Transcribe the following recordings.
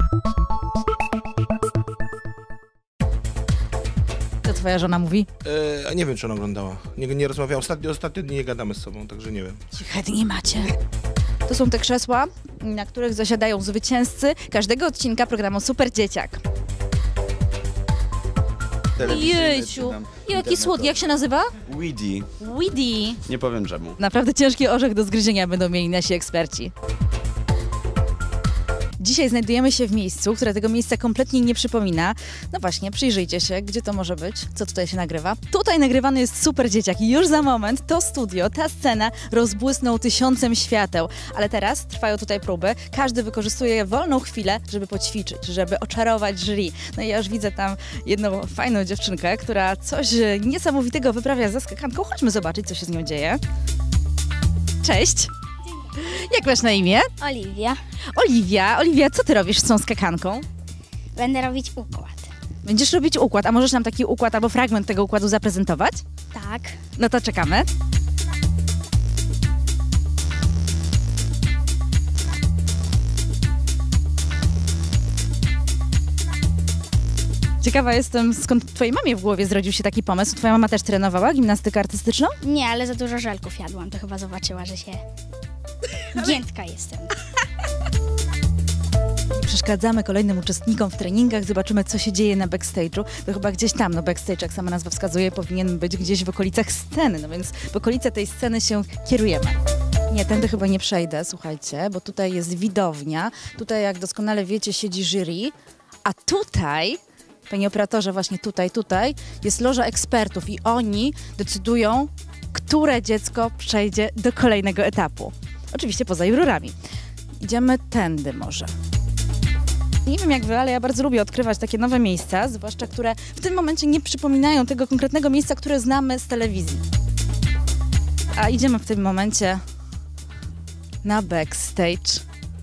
Co twoja żona mówi? Nie wiem, czy ona oglądała. Nie rozmawiała. Ostatnio dni nie gadamy z sobą, także nie wiem. Chętnie macie. To są te krzesła, na których zasiadają zwycięzcy każdego odcinka programu Super Dzieciak. Jejciu, jaki słodki. Jak się nazywa? Weedy. Weedy. Nie powiem czemu. Naprawdę ciężki orzech do zgryzienia będą mieli nasi eksperci. Dzisiaj znajdujemy się w miejscu, które tego miejsca kompletnie nie przypomina. No właśnie, przyjrzyjcie się, gdzie to może być, co tutaj się nagrywa. Tutaj nagrywany jest Super Dzieciak i już za moment to studio, ta scena rozbłysną 1000 świateł. Ale teraz trwają tutaj próby. Każdy wykorzystuje wolną chwilę, żeby poćwiczyć, żeby oczarować jury. No i ja już widzę tam jedną fajną dziewczynkę, która coś niesamowitego wyprawia za skakanką. Chodźmy zobaczyć, co się z nią dzieje. Cześć! Jak masz na imię? Oliwia. Oliwia, co ty robisz z tą skakanką? Będę robić układ. Będziesz robić układ, a możesz nam taki układ albo fragment tego układu zaprezentować? Tak. No to czekamy. Ciekawa jestem, skąd twojej mamie w głowie zrodził się taki pomysł. Twoja mama też trenowała gimnastykę artystyczną? Nie, ale za dużo żelków jadłam, to chyba zobaczyła, że się... Giętka jestem. Przeszkadzamy kolejnym uczestnikom w treningach, zobaczymy, co się dzieje na backstage'u. To chyba gdzieś tam, no backstage, jak sama nazwa wskazuje, powinien być gdzieś w okolicach sceny, no więc w okolice tej sceny się kierujemy. Nie, tędy chyba nie przejdę, słuchajcie, bo tutaj jest widownia, tutaj, jak doskonale wiecie, siedzi jury, a tutaj, panie operatorze, właśnie tutaj jest loża ekspertów i oni decydują, które dziecko przejdzie do kolejnego etapu. Oczywiście poza jurorami. Idziemy tędy może. Nie wiem jak wy, ale ja bardzo lubię odkrywać takie nowe miejsca, zwłaszcza które w tym momencie nie przypominają tego konkretnego miejsca, które znamy z telewizji. A idziemy w tym momencie na backstage.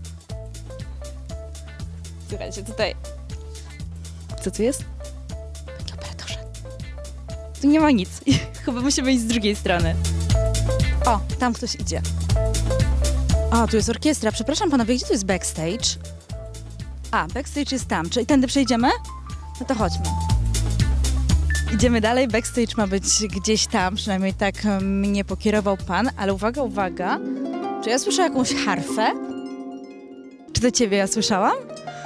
Słuchajcie, tutaj... Co tu jest? Panie operatorze. Tu nie ma nic. Chyba musimy iść z drugiej strony. O, tam ktoś idzie. O, tu jest orkiestra. Przepraszam panowie, gdzie tu jest backstage? A, backstage jest tam. Czyli tędy przejdziemy? No to chodźmy. Idziemy dalej. Backstage ma być gdzieś tam. Przynajmniej tak mnie pokierował pan. Ale uwaga, uwaga. Czy ja słyszę jakąś harfę? Czy to ciebie ja słyszałam?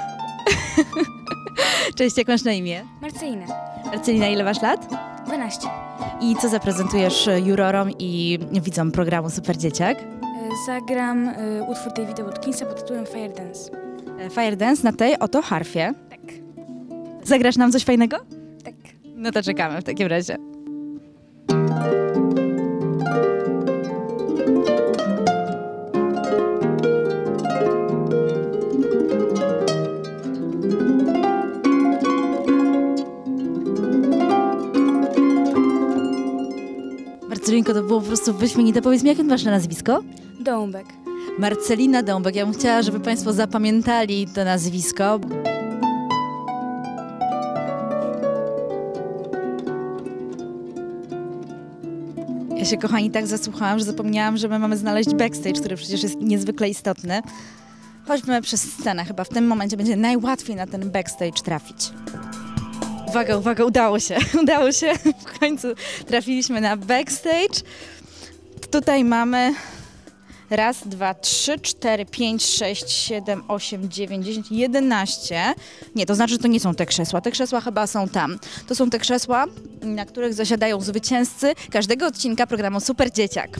Cześć, jak masz na imię? Marcelina. Marcelina, ile masz lat? 12. I co zaprezentujesz jurorom i widzom programu Super Dzieciak? Zagram utwór Davida Watkinsa pod tytułem Fire Dance. Fire Dance na tej oto harfie. Tak. Zagrasz nam coś fajnego? Tak. No to czekamy w takim razie. Marcelinko, to było po prostu wyśmienite. Powiedz mi, jakie masz na nazwisko? Dąbek. Marcelina Dąbek. Ja bym chciała, żeby państwo zapamiętali to nazwisko. Ja się, kochani, tak zasłuchałam, że zapomniałam, że my mamy znaleźć backstage, który przecież jest niezwykle istotny. Chodźmy przez scenę. Chyba w tym momencie będzie najłatwiej na ten backstage trafić. Uwaga, uwaga, udało się. Udało się. W końcu trafiliśmy na backstage. Tutaj mamy 1, 2, 3, 4, 5, 6, 7, 8, 9, 10, 11. Nie, to znaczy, że to nie są te krzesła. Te krzesła chyba są tam. To są te krzesła, na których zasiadają zwycięzcy każdego odcinka programu Super Dzieciak.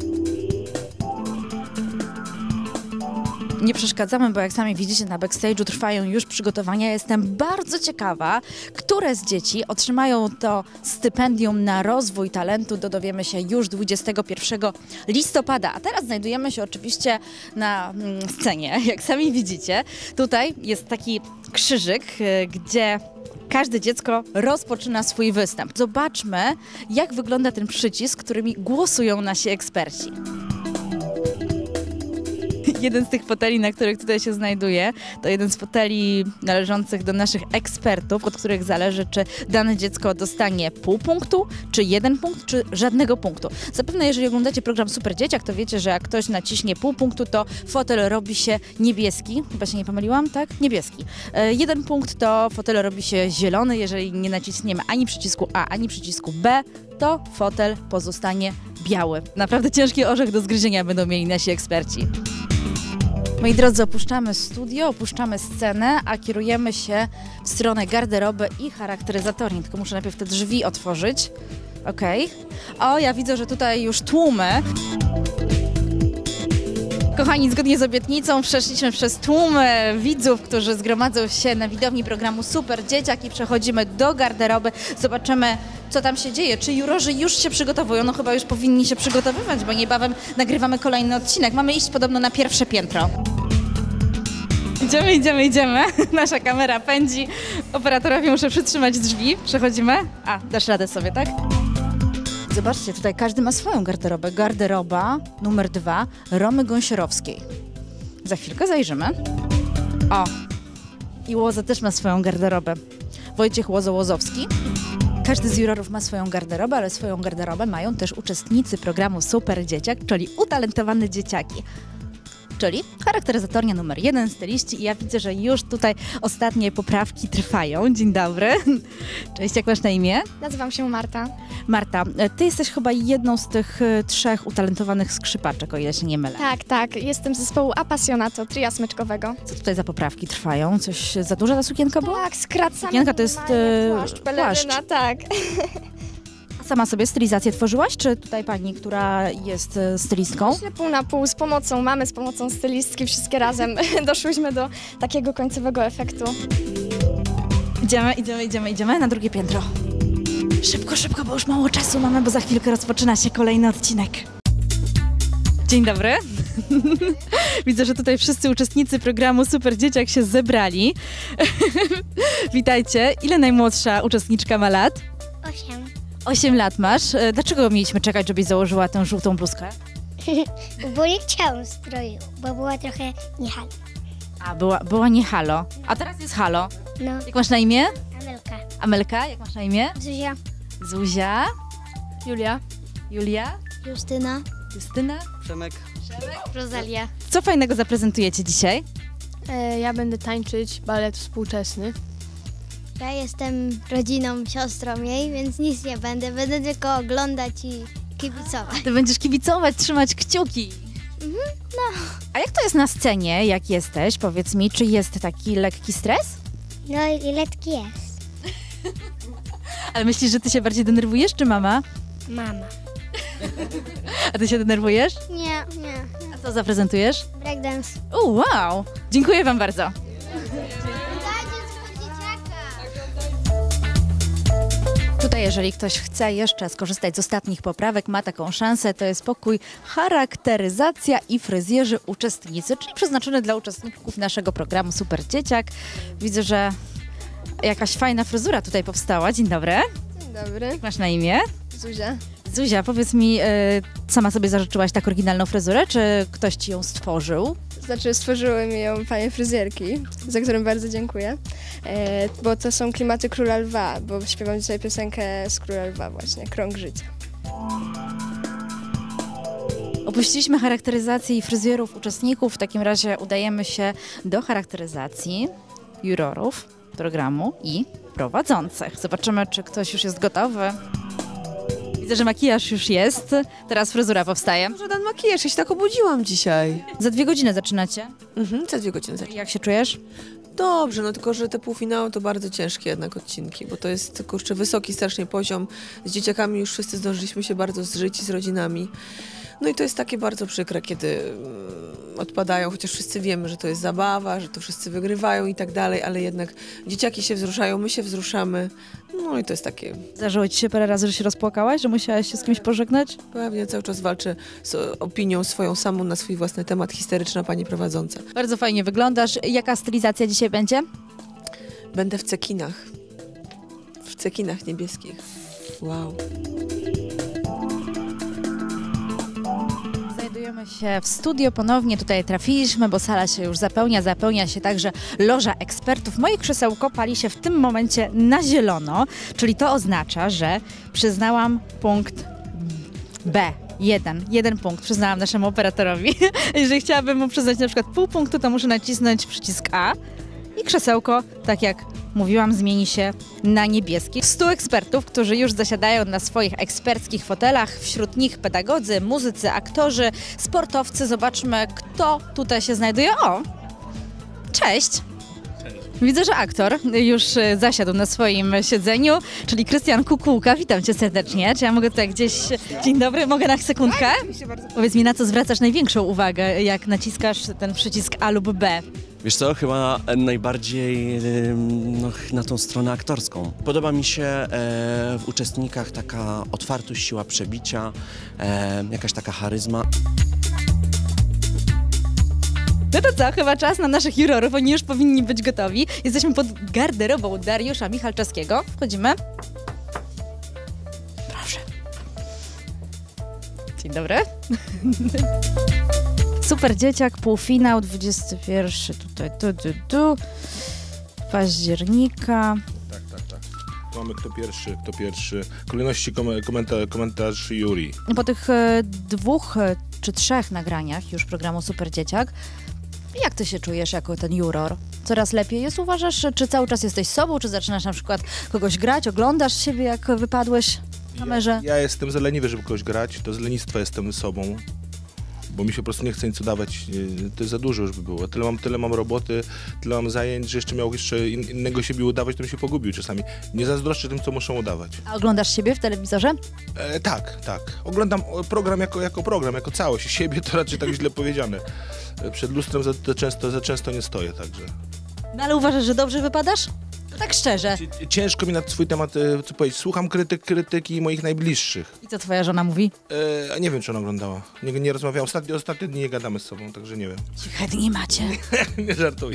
Nie przeszkadzamy, bo jak sami widzicie, na backstage'u trwają już przygotowania. Jestem bardzo ciekawa, które z dzieci otrzymają to stypendium na rozwój talentu. Dowiemy się już 21 listopada. A teraz znajdujemy się oczywiście na scenie. Jak sami widzicie, tutaj jest taki krzyżyk, gdzie każde dziecko rozpoczyna swój występ. Zobaczmy, jak wygląda ten przycisk, którymi głosują nasi eksperci. Jeden z tych foteli, na których tutaj się znajduje, to jeden z foteli należących do naszych ekspertów, od których zależy, czy dane dziecko dostanie pół punktu, czy 1 punkt, czy żadnego punktu. Zapewne, jeżeli oglądacie program Super Dzieciak, to wiecie, że jak ktoś naciśnie pół punktu, to fotel robi się niebieski. Chyba się nie pomyliłam, tak? Niebieski. 1 punkt to fotel robi się zielony. Jeżeli nie naciśniemy ani przycisku A, ani przycisku B, to fotel pozostanie biały. Naprawdę ciężki orzech do zgryzienia będą mieli nasi eksperci. Moi drodzy, opuszczamy studio, opuszczamy scenę, a kierujemy się w stronę garderoby i charakteryzatorni. Tylko muszę najpierw te drzwi otworzyć. Okej. O, ja widzę, że tutaj już tłumy. Kochani, zgodnie z obietnicą przeszliśmy przez tłumy widzów, którzy zgromadzą się na widowni programu Super Dzieciak i przechodzimy do garderoby. Zobaczymy, co tam się dzieje. Czy jurorzy już się przygotowują? No chyba już powinni się przygotowywać, bo niebawem nagrywamy kolejny odcinek. Mamy iść podobno na pierwsze piętro. Idziemy. Nasza kamera pędzi. Operatorowi muszę przytrzymać drzwi. Przechodzimy. A, dasz radę sobie, tak? Zobaczcie, tutaj każdy ma swoją garderobę. Garderoba numer 2 Romy Gąsiorowskiej. Za chwilkę zajrzymy. O, i Łoza też ma swoją garderobę. Wojciech Łozo-Łozowski. Każdy z jurorów ma swoją garderobę, ale swoją garderobę mają też uczestnicy programu Super Dzieciak, czyli utalentowane dzieciaki. Czyli charakteryzatornia numer 1, styliści i ja widzę, że już tutaj ostatnie poprawki trwają. Dzień dobry. Cześć, jak masz na imię? Nazywam się Marta. Marta, ty jesteś chyba jedną z tych 3 utalentowanych skrzypaczek, o ile się nie mylę. Tak. Jestem z zespołu Appassionato, tria smyczkowego. Co tutaj za poprawki trwają? Coś za duża ta sukienka była? Tak, skracamy. Sukienka to jest płaszcz, peleryna, tak. A sama sobie stylizację tworzyłaś, czy tutaj pani, która jest stylistką? Myślę pół na pół, z pomocą mamy, z pomocą stylistki, wszystkie razem doszłyśmy do takiego końcowego efektu. Idziemy na drugie piętro. Szybko, bo już mało czasu mamy, bo za chwilkę rozpoczyna się kolejny odcinek. Dzień dobry. Widzę, że tutaj wszyscy uczestnicy programu Super Dzieciak się zebrali. Witajcie. Ile najmłodsza uczestniczka ma lat? 8. 8 lat masz. Dlaczego mieliśmy czekać, żebyś założyła tę żółtą bluzkę? Bo nie chciałam stroju, bo była trochę nie halo. A, była nie halo. A teraz jest halo. No, Jak masz na imię? Amelka. Amelka, jak masz na imię? Zuzia. Zuzia. Julia. Julia. Justyna. Justyna. Przemek. Rosalia. Co fajnego zaprezentujecie dzisiaj? Ja będę tańczyć balet współczesny. Ja jestem rodziną, siostrą jej, więc nic nie będę. Będę tylko oglądać i kibicować. Ty będziesz kibicować, trzymać kciuki. A jak to jest na scenie, jak jesteś? Powiedz mi, czy jest taki lekki stres? No i letki jest. Ale myślisz, że ty się bardziej denerwujesz, czy mama? Mama. A ty się denerwujesz? Nie. A co zaprezentujesz? Breakdance. Wow! Dziękuję wam bardzo. Tutaj, jeżeli ktoś chce jeszcze skorzystać z ostatnich poprawek, ma taką szansę, to jest pokój charakteryzacja i fryzjerzy uczestnicy, czyli przeznaczony dla uczestników naszego programu Super Dzieciak. Widzę, że jakaś fajna fryzura tutaj powstała. Dzień dobry. Dzień dobry, Masz na imię? Zuzia. Zuzia, powiedz mi, sama sobie zażyczyłaś tak oryginalną fryzurę, czy ktoś ci ją stworzył? Znaczy stworzyły mi ją panie fryzjerki, za którą bardzo dziękuję, bo to są klimaty Króla Lwa, bo śpiewam dzisiaj piosenkę z Króla Lwa właśnie, Krąg Życia. Opuściliśmy charakteryzację i fryzjerów uczestników, w takim razie udajemy się do charakteryzacji jurorów programu i prowadzących. Zobaczymy, czy ktoś już jest gotowy. Widzę, że makijaż już jest, teraz fryzura powstaje. Żaden makijaż, ja się tak obudziłam dzisiaj. Za 2 godziny zaczynacie. Za 2 godziny zaczynam. Jak się czujesz? Dobrze, no tylko, że te półfinały to bardzo ciężkie jednak odcinki, bo to jest, kurczę, wysoki strasznie poziom. Z dzieciakami już wszyscy zdążyliśmy się bardzo zżyć z rodzinami. No i to jest takie bardzo przykre, kiedy odpadają, chociaż wszyscy wiemy, że to jest zabawa, że to wszyscy wygrywają i tak dalej, ale jednak dzieciaki się wzruszają, my się wzruszamy. No i to jest takie... Zdarzyło ci się parę razy, że się rozpłakałaś, że musiałaś się z kimś pożegnać? Pewnie cały czas walczę z opinią swoją samą na swój własny temat, historyczna pani prowadząca. Bardzo fajnie wyglądasz. Jaka stylizacja dzisiaj będzie? Będę w cekinach. W cekinach niebieskich. Wow. Znajdujemy się w studio ponownie, tutaj trafiliśmy, bo sala się już zapełnia się także loża ekspertów. Moje krzesełko pali się w tym momencie na zielono, czyli to oznacza, że przyznałam punkt B. Jeden punkt przyznałam naszemu operatorowi. Jeżeli chciałabym mu przyznać na przykład pół punktu, to muszę nacisnąć przycisk A i krzesełko, tak jak mówiłam, zmieni się na niebieski. 100 ekspertów, którzy już zasiadają na swoich eksperckich fotelach, wśród nich pedagodzy, muzycy, aktorzy, sportowcy. Zobaczmy, kto tutaj się znajduje. O! Cześć! Widzę, że aktor już zasiadł na swoim siedzeniu, czyli Krystian Kukułka. Witam cię serdecznie. Czy ja mogę tutaj gdzieś... Dzień dobry, mogę na sekundkę? Powiedz mi, na co zwracasz największą uwagę, jak naciskasz ten przycisk A lub B? Wiesz co, chyba najbardziej na tą stronę aktorską. Podoba mi się w uczestnikach taka otwartość, siła przebicia, jakaś taka charyzma. No to co, chyba czas na naszych jurorów, oni już powinni być gotowi. Jesteśmy pod garderobą Dariusza Michalczewskiego. Wchodzimy. Proszę. Dzień dobry. Super dzieciak, półfinał, 21 tutaj, tu, października. Tak. Mamy kto pierwszy. Kolejności komentarz Juri. Po tych 2 czy 3 nagraniach już programu Super Dzieciak, jak ty się czujesz jako ten juror? Coraz lepiej jest, uważasz? Czy cały czas jesteś sobą? Czy zaczynasz na przykład kogoś grać? Oglądasz siebie, jak wypadłeś w kamerze? Ja jestem za leniwy, żeby kogoś grać. To z lenistwa jestem sobą. Bo mi się po prostu nie chce nic udawać, to za dużo już by było. Tyle mam roboty, tyle mam zajęć, że miał jeszcze innego siebie udawać, to bym się pogubił czasami. Nie zazdroszczę tym, co muszą udawać. A oglądasz siebie w telewizorze? Tak. Oglądam program jako program, jako całość. Siebie to raczej tak źle powiedziane. Przed lustrem za często nie stoję, także. No ale uważasz, że dobrze wypadasz? Tak szczerze. Ciężko mi na swój temat co powiedzieć. Słucham krytyki moich najbliższych. I co twoja żona mówi? Nie wiem, czy ona oglądała. Nie rozmawiałam. Ostatnie dni nie gadamy z sobą, także nie wiem. Chętnie macie. Nie żartuję.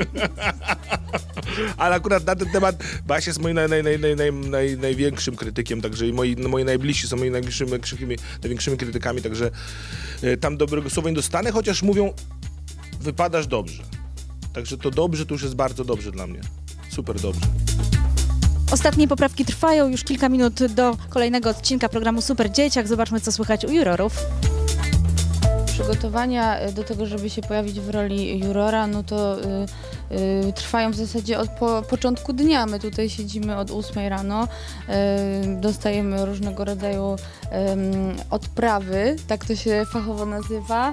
Ale akurat na ten temat Basia jest moim największym krytykiem, także i moi najbliżsi są moimi największymi krytykami, także tam dobrego słowa nie dostanę, chociaż mówią, wypadasz dobrze. Także to dobrze to już jest bardzo dobrze dla mnie. Super dobrze. Ostatnie poprawki trwają, już kilka minut do kolejnego odcinka programu Super Dzieciak. Zobaczmy, co słychać u jurorów. Przygotowania do tego, żeby się pojawić w roli jurora, no to trwają w zasadzie od początku dnia. My tutaj siedzimy od 8 rano, dostajemy różnego rodzaju odprawy, tak to się fachowo nazywa.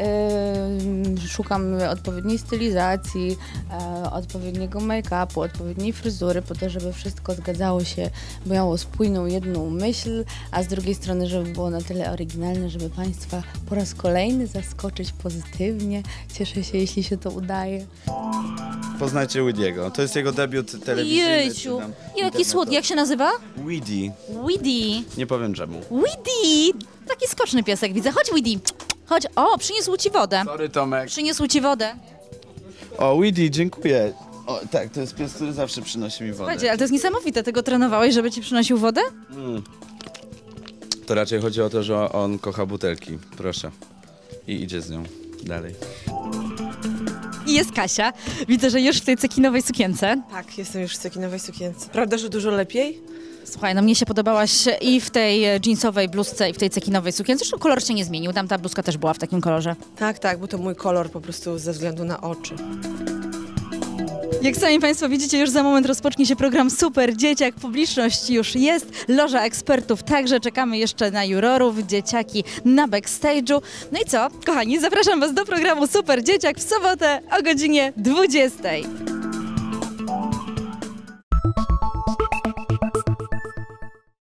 Szukamy odpowiedniej stylizacji, odpowiedniego make-upu, odpowiedniej fryzury, po to, żeby wszystko zgadzało się, miało spójną jedną myśl, a z drugiej strony, żeby było na tyle oryginalne, żeby Państwa po raz kolejny zaskoczyć pozytywnie. Cieszę się, jeśli się to udaje. Poznajcie Woody'ego. To jest jego debiut telewizyjny. Jejciu, jaki słodki. Jak się nazywa? Woody. Woody. Nie powiem czemu. Woody. Taki skoczny piesek widzę. Chodź, Woody. Chodź. O, przyniósł ci wodę. Sorry, Tomek. Przyniósł ci wodę. O, Woody, dziękuję. O, tak, to jest pies, który zawsze przynosi mi wodę. Słuchajcie, ale to jest niesamowite. Ty go trenowałeś, żeby ci przynosił wodę? To raczej chodzi o to, że on kocha butelki. Proszę. I idzie z nią dalej. I jest Kasia. Widzę, że już w tej cekinowej sukience. Tak, jestem już w cekinowej sukience. Prawda, że dużo lepiej? Słuchaj, no mnie się podobałaś i w tej jeansowej bluzce, i w tej cekinowej sukience. Zresztą kolor się nie zmienił. Tam ta bluzka też była w takim kolorze. Tak, bo to mój kolor po prostu ze względu na oczy. Jak sami Państwo widzicie, już za moment rozpocznie się program Super Dzieciak. Publiczność już jest, loża ekspertów także. Czekamy jeszcze na jurorów, dzieciaki na backstage'u. No i co, kochani, zapraszam Was do programu Super Dzieciak w sobotę o godzinie 20.